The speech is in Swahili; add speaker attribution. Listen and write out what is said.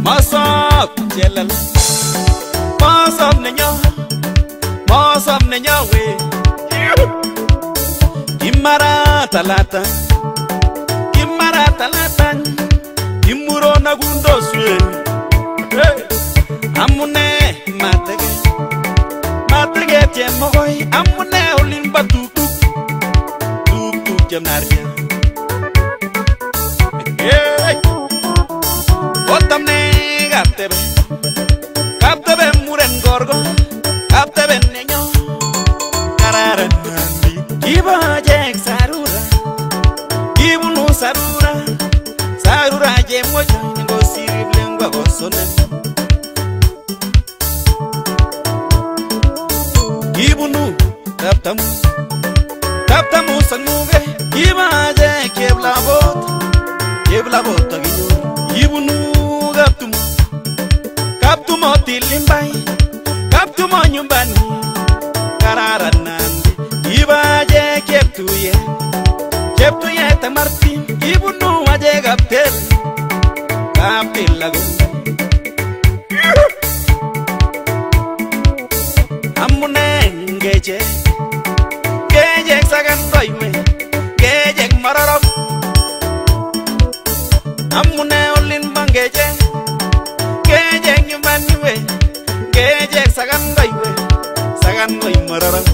Speaker 1: Masop jelal Masop nenyo we Kimara talata Kimuro na gundo swe Amune matege tiemogoy Amune olimba tuk jem naria Otamne kaptebe muren gorgo kaptebe nenyo Kararan nandi Iba jek sarura Ibunu Sarura jemoja Ngo siriblengwa gosonen Ibunu Kaptamu sanguge Iba jek keblabot aginyo Ibunu Kaptumo tilimbai Kaptumo nyumbani Kararan nandi Iba jek Keptuye tamartin Ibunu aje kaptel lagun Amune ngeje sagan toywe Geje mararop Amune olin bangeje Geje nyumaniwe Geje sagan toywe Sagan toy mararop